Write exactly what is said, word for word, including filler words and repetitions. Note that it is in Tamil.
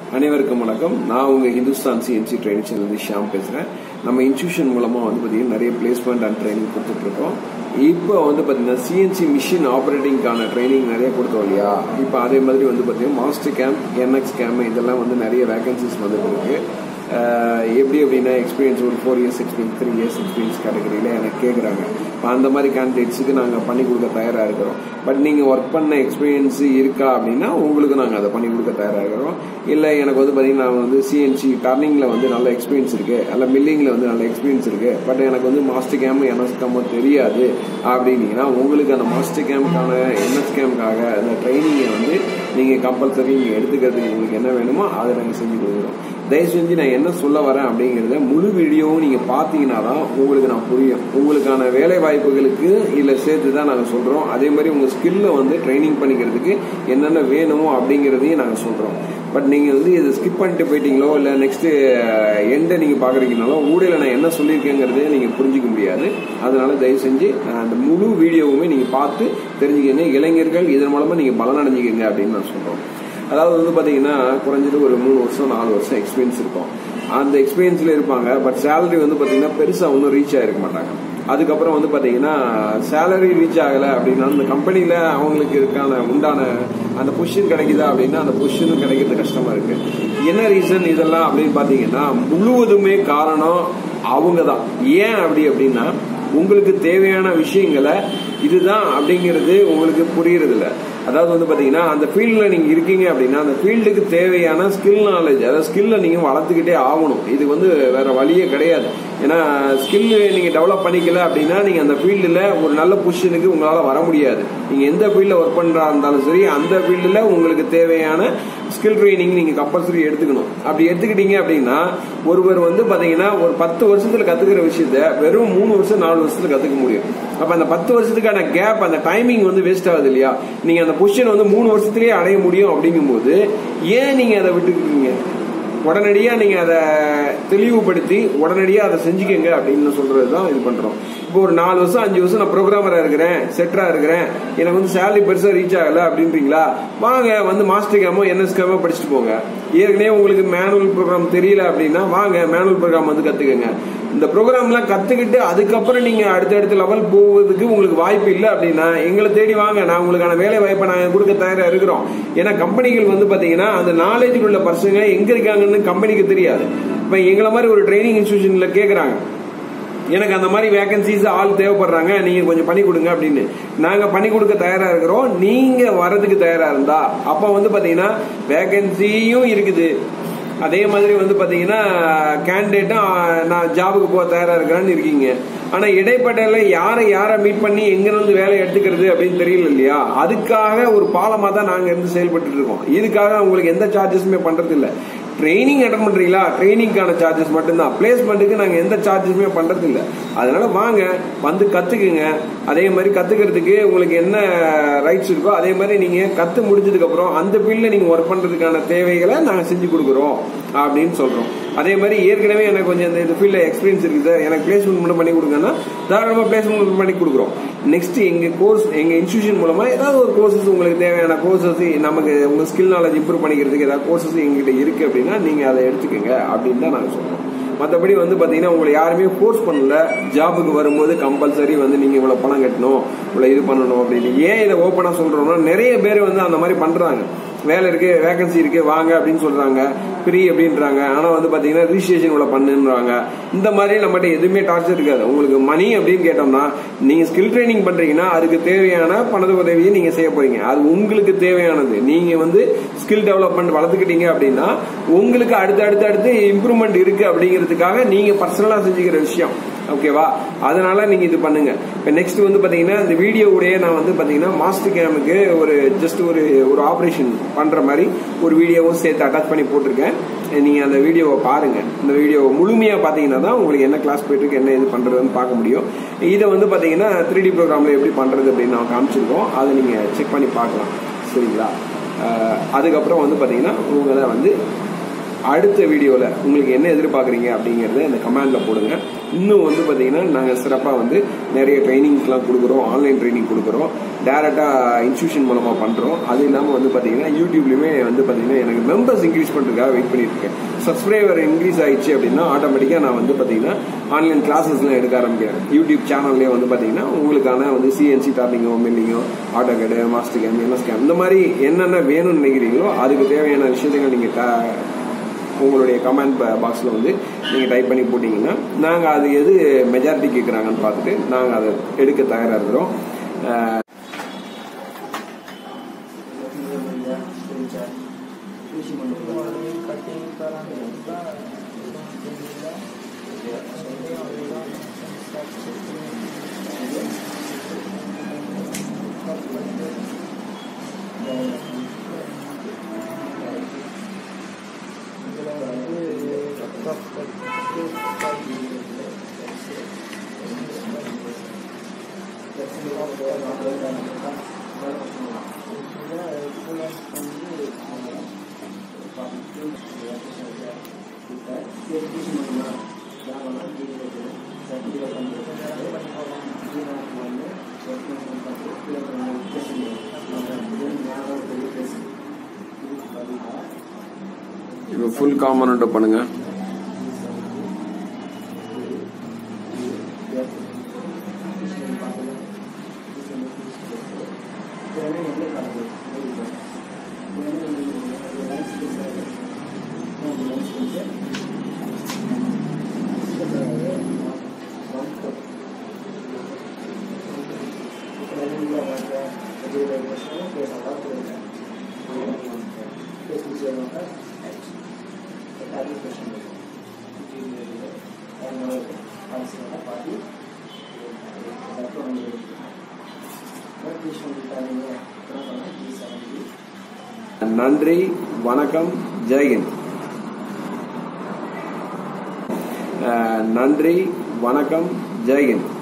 அனைவருக்கும் வணக்கம். நான் உங்க Hindustan CNC training channel Sham பேசுறேன். நம்ம இன்ஸ்டியூஷன் மூலமா வந்து பாத்தீங்கன்னா நிறைய பிளேஸ்மெண்ட் அண்ட் ட்ரைனிங் கொடுத்துட்டு இருக்கோம். இப்போ வந்து பாத்தீங்கன்னா சிஎன்சி மிஷின் ஆபரேட்டிங்கான ட்ரைனிங் நிறைய கொடுத்தோம் இல்லையா. இப்போ அதே மாதிரி வந்து பாத்தீங்கன்னா மாஸ்டர் கேம்ப், என்எக்ஸ் கேம்ப் இதெல்லாம் வந்து நிறைய வேகன்சிஸ் வந்துட்டு இருக்கு. எப்படி அப்படின்னா எக்ஸ்பீரியன்ஸ் ஒரு four years experience three years experience கேட்டகரியில் எனக்கு கேட்குறாங்க. இப்போ அந்த மாதிரி கேண்டிடேட்ஸுக்கு நாங்கள் பண்ணி கொடுக்க தயாராக இருக்கிறோம். பட் நீங்கள் ஒர்க் பண்ண எக்ஸ்பீரியன்ஸ் இருக்கா அப்படின்னா உங்களுக்கு நாங்கள் அதை பண்ணி கொடுக்க தயாராக இருக்கிறோம். இல்லை எனக்கு வந்து பார்த்தீங்கன்னா நான் வந்து சிஎன்சி டர்னிங்கில் வந்து நல்ல எக்ஸ்பீரியன்ஸ் இருக்குது, அல்ல மில்லிங்கில் வந்து நல்ல எக்ஸ்பீரியன்ஸ் இருக்குது, பட் எனக்கு வந்து மாஸ்டர் கேம்ப் என்எஸ் கேம்போ தெரியாது அப்படின்னீங்கன்னா உங்களுக்கு அந்த மாஸ்டர் கேம்புக்கான என்எஸ் கேம்புக்காக அந்த ட்ரைனிங்கை வந்து நீங்கள் கம்பல்சரி நீங்கள் எடுத்துக்கிறதுக்கு உங்களுக்கு என்ன வேணுமோ அதை நாங்கள் செஞ்சு கொடுக்குறோம். தயவு செஞ்சு நான் என்ன சொல்ல வரேன் அப்படிங்கிறத முழு வீடியோவும் நீங்கள் பார்த்தீங்கன்னா தான் உங்களுக்கு நான் புரியும். உங்களுக்கான வேலை வாய்ப்புகளுக்கு இதில் சேர்த்து தான் நாங்கள் சொல்கிறோம். அதே மாதிரி உங்கள் ஸ்கில்லை வந்து ட்ரைனிங் பண்ணிக்கிறதுக்கு என்னென்ன வேணுமோ அப்படிங்கிறதையும் நாங்கள் சொல்கிறோம். பட் நீங்கள் வந்து இதை ஸ்கிப் பண்ணிட்டு போயிட்டீங்களோ இல்லை நெக்ஸ்ட்டு எண்டை நீங்கள் பார்க்குறீங்கனாலோ ஊடையில் நான் என்ன சொல்லியிருக்கேங்கிறதே நீங்கள் புரிஞ்சிக்க முடியாது. அதனால தயவு செஞ்சு அந்த முழு வீடியோவுமே நீங்கள் பார்த்து தெரிஞ்சுக்கங்க. இளைஞர்கள் இதன் மூலமாக நீங்கள் பலனடைஞ்சிக்கங்க அப்படின்னு நான் சொல்கிறோம். அதாவது வந்து பார்த்தீங்கன்னா குறைஞ்சது ஒரு மூணு வருஷம் நாலு வருஷம் எக்ஸ்பீரியன்ஸ் இருக்கும். அந்த எக்ஸ்பீரியன்ஸில் இருப்பாங்க. பட் சேலரி வந்து பார்த்தீங்கன்னா பெருசாக ஒன்றும் ரீச் ஆகிருக்க மாட்டாங்க. அதுக்கப்புறம் வந்து பார்த்தீங்கன்னா சேலரி ரீச் ஆகலை அப்படின்னா அந்த கம்பெனியில் அவங்களுக்கு இருக்கான உண்டான அந்த பொசிஷன் கிடைக்குதா அப்படின்னா அந்த பொசிஷனும் கிடைக்கிறது கஷ்டமாக இருக்கு. என்ன ரீசன் இதெல்லாம் அப்படின்னு பார்த்தீங்கன்னா முழுவதுமே காரணம் அவங்க தான். ஏன் அப்படி அப்படின்னா உங்களுக்கு தேவையான விஷயங்களை இதுதான் அப்படிங்கிறது உங்களுக்கு புரியறது இல்லை. அதாவது வந்து பாத்தீங்கன்னா அந்த ஃபீல்ட்ல நீங்க இருக்கீங்க அப்படின்னா அந்த ஃபீல்டுக்கு தேவையான ஸ்கில் நாலேஜ், அதாவது ஸ்கில்ல நீங்க வளர்த்துக்கிட்டே ஆகணும். இது வந்து வேற வழியே கிடையாது. ஏன்னா ஸ்கில் நீங்க டெவலப் பண்ணிக்கல அப்படின்னா நீங்க அந்த ஃபீல்டுல ஒரு நல்ல பொசிஷனுக்கு உங்களால வர முடியாது. நீங்க எந்த ஃபீல்ட்ல ஒர்க் பண்றா இருந்தாலும் சரி அந்த ஃபீல்டுல உங்களுக்கு தேவையான ஸ்கில் ட்ரைனிங் நீங்க கம்பல்சரி எடுத்துக்கணும். அப்படி எடுத்துக்கிட்டீங்க அப்படின்னா ஒருவர் வந்து பாத்தீங்கன்னா ஒரு பத்து வருஷத்துல கத்துக்கிற விஷயத்த வெறும் மூணு வருஷம் நாலு வருஷத்துல கத்துக்க முடியும். அப்ப அந்த பத்து வருஷத்துக்கான கேப், அந்த டைமிங் வந்து வேஸ்ட் ஆகுது இல்லையா. நீங்க அந்த பொசிஷன் வந்து மூணு வருஷத்துலயே அடைய முடியும் அப்படிங்கும் போது ஏன் நீங்க அதை விட்டுக்கிட்டீங்க? உடனடியா நீங்க அதை தெளிவுபடுத்தி உடனடியா அதை செஞ்சுக்கங்க அப்படின்னு சொல்றதுதான் இது பண்றோம். இப்போ ஒரு நாலு வருஷம் அஞ்சு வருஷம் நான் ப்ரோக்ராமரா இருக்கிறேன், செட்டரா இருக்கிறேன், எனக்கு வந்து சேலரி பெருசா ரீச் ஆகல அப்படின்றீங்களா, வாங்க வந்து மாஸ்டர் கேமோ என்எஸ் கேமோ படிச்சுட்டு போங்க. ஏற்கனவே உங்களுக்கு மேனுவல் ப்ரோக்ராம் தெரியல அப்படின்னா வாங்க மேனுவல் ப்ரோக்ராம் வந்து கத்துக்கங்க. இந்த ப்ரோக்ராம்லாம் கத்துக்கிட்டு அதுக்கப்புறம் நீங்க அடுத்தடுத்த லெவல் போவதுக்கு உங்களுக்கு வாய்ப்பு இல்லை அப்படின்னா எங்களை தேடி வாங்க. நான் உங்களுக்கான வேலை வாய்ப்பை நாங்கள் கொடுக்க தயாரா இருக்கிறோம். ஏன்னா கம்பெனிகள் வந்து பாத்தீங்கன்னா அந்த நாலேஜ் உள்ள பர்சங்க எங்க இருக்காங்கன்னு கம்பெனிக்கு தெரியாது. இப்ப எங்களை மாதிரி ஒரு ட்ரைனிங் இன்ஸ்டிடியூஷன்ல கேக்குறாங்க, எனக்கு அந்த மாதிரி வேகன்சிஸ் ஆள் தேவைப்படுறாங்க, நீங்க கொஞ்சம் பண்ணி கொடுங்க அப்படின்னு. நாங்க பண்ணி கொடுக்க தயாரா இருக்கிறோம். நீங்க வர்றதுக்கு தயாரா இருந்தா அப்ப வந்து பாத்தீங்கன்னா வேகன்சியும் இருக்குது, அதே மாதிரி வந்து பாத்தீங்கன்னா கேண்டிடேட்டும் நான் ஜாபுக்கு போக தயாரா இருக்கிறேன்னு இருக்கீங்க. ஆனா இடைப்பட்ட யாரை யாரை மீட் பண்ணி எங்க இருந்து வேலை எடுத்துக்கிறது அப்படின்னு தெரியல இல்லையா. அதுக்காக ஒரு பாலமா தான் நாங்க இருந்து செயல்பட்டு இருக்கோம். இதுக்காக உங்களுக்கு எந்த சார்ஜஸுமே பண்றது இல்லை. ட்ரைனிங் அட்டன் பண்றீங்களா, ட்ரைனிங்கான சார்ஜஸ் மட்டும்தான். பிளேஸ்மெண்ட்டுக்கு நாங்க எந்த சார்ஜஸுமே பண்றது இல்லை. அதனால வாங்க வந்து கத்துக்குங்க. அதே மாதிரி கத்துக்கிறதுக்கு உங்களுக்கு என்ன ரைட்ஸ் இருக்கோ அதே மாதிரி நீங்க கத்து முடிஞ்சதுக்கு அப்புறம் அந்த ஃபீல்ட்ல நீங்க ஒர்க் பண்றதுக்கான தேவைகளை நாங்க செஞ்சு கொடுக்குறோம் அப்படின்னு சொல்றோம். அதே மாதிரி ஏற்கனவே எனக்கு கொஞ்சம் இந்த ஃபீல்ட்ல எக்ஸ்பீரியன்ஸ் இருக்குது சார், எனக்கு பிளேஸ்மெண்ட் மட்டும் பண்ணி கொடுங்கன்னா தாராளமா பிளேஸ்மெண்ட் பண்ணி கொடுக்குறோம். நெக்ஸ்ட் எங்க கோர்ஸ், எங்க இன்ஸ்டிடியூஷன் மூலமா ஏதாவது ஒரு கோர்சஸ் உங்களுக்கு தேவையான கோர்சஸ், நமக்கு உங்க ஸ்கில் நாலேஜ் இம்ப்ரூவ் பண்ணிக்கிறதுக்கு ஏதாவது கோர்சஸ் எங்ககிட்ட இருக்கு அப்படின்னா நீங்க அதை எடுத்துக்கங்க அப்படின்னு தான் நாங்க சொல்றோம். மற்றபடி வந்து பாத்தீங்கன்னா உங்களை யாருமே ஃபோர்ஸ் பண்ணல. ஜாபுக்கு வரும்போது கம்பல்சரி வந்து நீங்க இவ்வளவு பணம் கட்டணும், இவ்வளவு இது பண்ணணும் அப்படின்னு. ஏன் இதை ஓப்பனா சொல்றோம்னா நிறைய பேர் வந்து அந்த மாதிரி பண்றாங்க. வேலை இருக்கு, வேகன்சி இருக்கு, வாங்க அப்படின்னு சொல்றாங்க, ஃப்ரீ அப்படின்றாங்க. ஆனா வந்து பாத்தீங்கன்னா ரிஜிஸ்ட்ரேஷன் இவ்வளவு பண்ணுன்றாங்க. இந்த மாதிரி நம்மகிட்ட எதுவுமே டார்ச்சர் இருக்காது. உங்களுக்கு மணி அப்படின்னு கேட்டோம்னா நீங்க ஸ்கில் ட்ரைனிங் பண்றீங்கன்னா அதுக்கு தேவையான பண உதவியை நீங்க செய்ய போறீங்க. அது உங்களுக்கு தேவையானது. நீங்க வந்து ஸ்கில் டெவலப்மெண்ட் வளர்த்துக்கிட்டீங்க அப்படின்னா உங்களுக்கு அடுத்து அடுத்து அடுத்து இம்ப்ரூவ்மெண்ட் இருக்கு அப்படிங்கிறதுக்காக நீங்க பர்சனலா செஞ்சுக்கிற விஷயம். ஓகேவா? அதனால நீங்க இது பண்ணுங்க. இப்ப நெக்ஸ்ட் வந்து பாத்தீங்கன்னா இந்த வீடியோவுடைய நான் வந்து பாத்தீங்கன்னா மாஸ்டர் கேமுக்கு ஒரு ஜஸ்ட் ஒரு ஒரு ஆபரேஷன் பண்ற மாதிரி ஒரு வீடியோவும் சேர்த்து அட்டாச் பண்ணி போட்டிருக்கேன். நீங்க அந்த வீடியோவை பாருங்க. இந்த வீடியோவை முழுமையா பாத்தீங்கன்னா தான் உங்களுக்கு என்ன கிளாஸ் போயிட்டு இருக்கு, என்ன இது பண்றதுன்னு பார்க்க முடியும். இதை வந்து பாத்தீங்கன்னா த்ரீ டி ப்ரோக்ராம்ல எப்படி பண்றது அப்படின்னு நான் காமிச்சிருக்கோம். அதை நீங்க செக் பண்ணி பார்க்கலாம். சரிங்களா? அதுக்கப்புறம் வந்து பாத்தீங்கன்னா உங்களை வந்து அடுத்த வீடியோவில் உங்களுக்கு என்ன எதிர்பார்க்குறீங்க அப்படிங்கிறத இந்த கமெண்ட்ல போடுங்க. இன்னும் வந்து பார்த்தீங்கன்னா நாங்கள் சிறப்பாக வந்து நிறைய ட்ரைனிங்ஸ்லாம் கொடுக்குறோம், ஆன்லைன் ட்ரைனிங் கொடுக்குறோம். டேரெக்டாக இன்ஸ்டியூஷன் மூலமாக பண்ணுறோம். அது இல்லாமல் வந்து பார்த்தீங்கன்னா யூடியூப்லையுமே வந்து பார்த்தீங்கன்னா எனக்கு மெம்பர்ஸ் இன்க்ரீஸ் பண்ணுறதுக்காக வெயிட் பண்ணிட்டு இருக்கேன். சப்ஸ்கிரைபர் இன்க்ரீஸ் ஆயிடுச்சு அப்படின்னா ஆட்டோமேட்டிக்காக நான் வந்து பார்த்தீங்கன்னா ஆன்லைன் கிளாஸஸ்லாம் எடுக்க ஆரம்பிக்கிறேன். யூடியூப் சேனல்லேயே வந்து பார்த்தீங்கன்னா உங்களுக்கான வந்து சிஎன்சி டார்னிங்கோ மில்லிங்கோ AutoCAD master cam MS cam இந்த மாதிரி என்னென்ன வேணும்னு நினைக்கிறீங்களோ அதுக்கு தேவையான விஷயங்கள் நீங்கள் உங்களுடைய கமெண்ட் பாக்ஸில் வந்து நீங்கள் டைப் பண்ணி போட்டிங்கன்னா நாங்கள் அது எது மெஜாரிட்டி கேட்குறாங்கன்னு பார்த்துட்டு நாங்கள் அதை எடுக்க தயாராக இருக்கிறோம். இப்போ ஃபுல் காம்பனண்ட் பண்ணுங்க. நன்றி, வணக்கம், ஜெய்ஹிந்த். நன்றி, வணக்கம், ஜெய்ஹிந்த்.